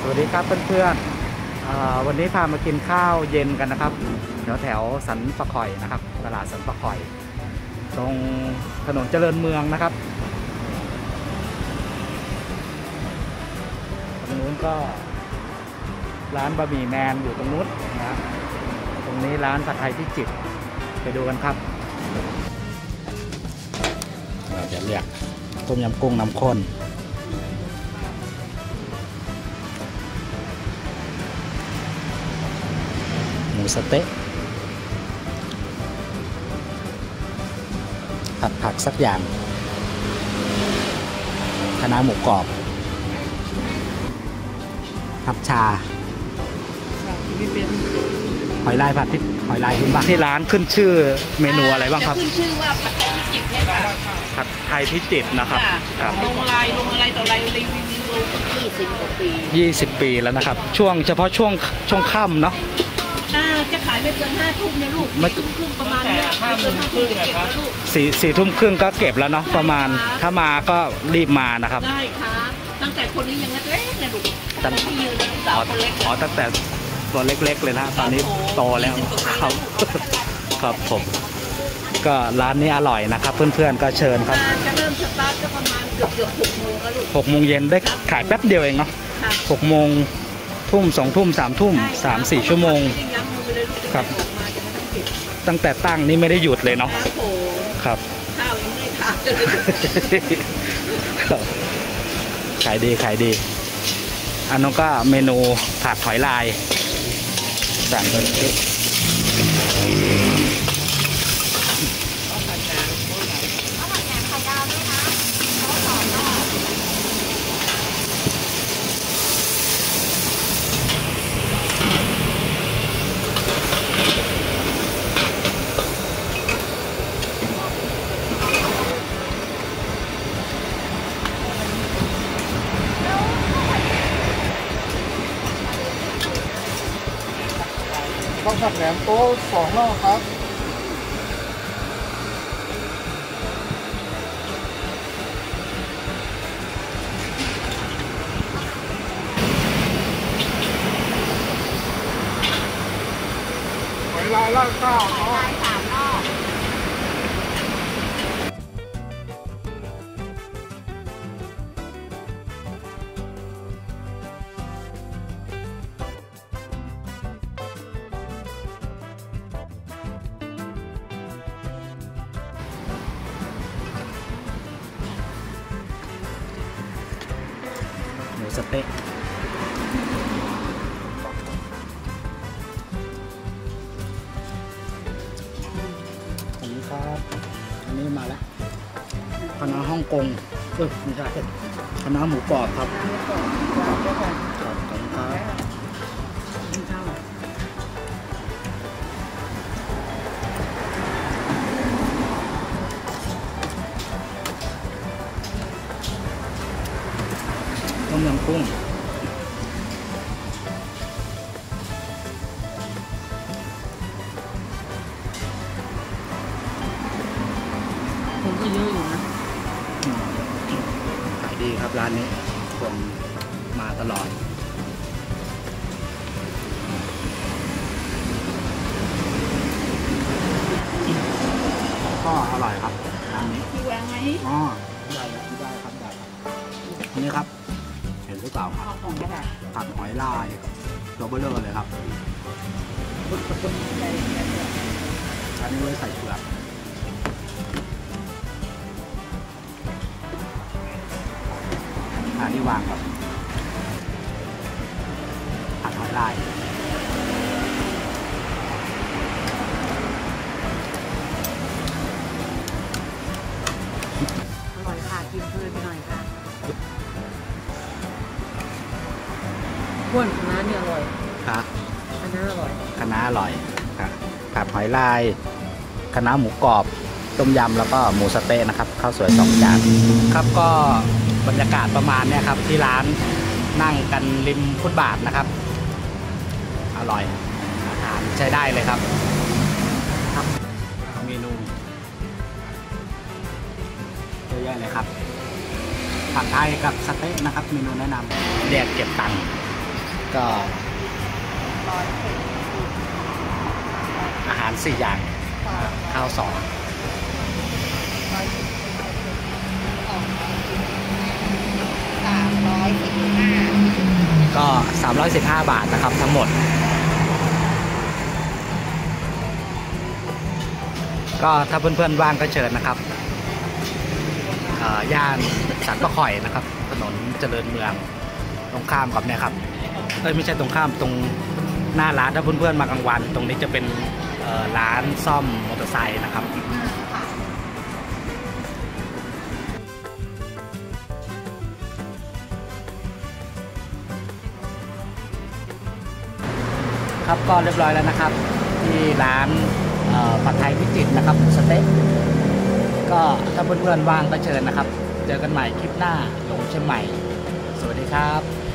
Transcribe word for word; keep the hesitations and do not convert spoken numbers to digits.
วัสดีครับเพื่อนๆวันนี้พามากินข้าวเย็นกันนะครับแถวแถวสันปะข่อยนะครับตลาดสันปะข่อยตรงถนนเจริญเมืองนะครับตรงนู้นก็ร้านบะหมี่แมนอยู่ตรงนู้นนะตรงนี้ร้านผัดไทยพิจิตรไปดูกันครับเราจะเรียกต้มยำกุ้งน้ำข้นหมูสะเต๊ะผัดผักสักอย่างคะน้าหมูกรอบทับชาหอยลายผัดพริกหอยลายพื้นบ้านที่ร้านขึ้นชื่อเมนูอะไรบ้างครับขึ้นชื่อว่าผัดไทยพิจิตรเนี่ยค่ะผัดไทยพิจิตรนะครับลงลายลงอะไรต่ออะไรรีวิวยี่สิบกว่าปียี่สิบปีแล้วนะครับช่วงเฉพาะช่วงช่วงค่ำเนาะจะขายไม่เกินห้าทุ่มเนี่ยลูกไม่ทุ่มครึ่งประมาณนี้ห้าเกินห้าทุ่มเก็บแล้วลูกสี่สี่ทุ่มครึ่งก็เก็บแล้วเนาะประมาณถ้ามาก็รีบมานะครับได้ค่ะตั้งแต่คนนี้ยังเล็กๆเนี่ยลูกตั้งแต่ยืนสาวคนเล็กอ๋อตั้งแต่ตัวเล็กๆเลยนะตอนนี้โตแล้วครับครับผมก็ร้านนี้อร่อยนะครับเพื่อนๆก็เชิญครับจะเริ่มสตาร์ทก็ประมาณเกือบเกือบหกโมงแล้วลูกหกโมงเย็นได้ขายแป๊บเดียวเองเนาะหกโมงทุ่มสองทุ่มสามทุ่มสามสี่ชั่วโมงครับตั้งแต่ตั้งนี่ไม่ได้หยุดเลยเนาะครับข้าวยังไม่ทานขายดีขายดีอันนั้นก็เมนูผัดหอยลายสั่งกันข้าวผัดแหนมโต๊ะสองรอบครับหอยลายราดข้าวหอยลายสามรอบหมูสะเต๊ะอันนี้ครับอันนี้มาแล้วคณะฮ่องกงเออไม่ใช่คณะหมูกรอบครับครับครับต้มยำกุ้งคนก็เยอะอยู่นะขายดีครับร้านนี้คนมาตลอดก็อร่อยครับร้านนี้ที่แหวงไหมอ๋อได้ได้ครับได้ครับอันนี้ครับเห็นหรือเปล่าครับผัดหอยลายตัวเบลอเลยครับอันนี้ไว้ใส่เปลือกอันนี้วางครับผัดหอยลายอร่อยค่ะกินเพลินไปหน่อยค่ะข้นคณะนี่อร่อยครับคณะอร่อยคณะอร่อยครับผัดหอยลายคณะหมูกรอบต้มยำแล้วก็หมูสะเต๊ะนะครับข้าวสวยสองจานครับก็บรรยากาศประมาณนี้ครับที่ร้านนั่งกันริมฟุตบาทนะครับอร่อยอาหารใช้ได้เลยครับครับเมนูเยอะแยะเลยครับผัดไทยกับสเต๊ะนะครับเมนูแนะนำแยกเก็บตังค์ก็อาหารสี่อย่างข้าวสองสามร้อยสิบห้าก็สามร้อยสิบห้าบาทนะครับทั้งหมดก็ถ้าเพื่อนๆว่างก็เชิญนะครับย่านสันปะข่อยนะครับถนนเจริญเมืองตรงข้ามกับเนี่ยครับเอ้ยไม่ใช่ตรงข้ามตรงหน้าร้านถ้าเพื่อนๆมากลางวันตรงนี้จะเป็นร้านซ่อมมอเตอร์ไซค์นะครับครับก็เรียบร้อยแล้วนะครับที่ร้านผัดไทยพิจิตรนะครับหมูสะเต๊ะก็ถ้าเพื่อนๆว่างก็เชิญนะครับเจอกันใหม่คลิปหน้าหลงเชียงใหม่สวัสดีครับ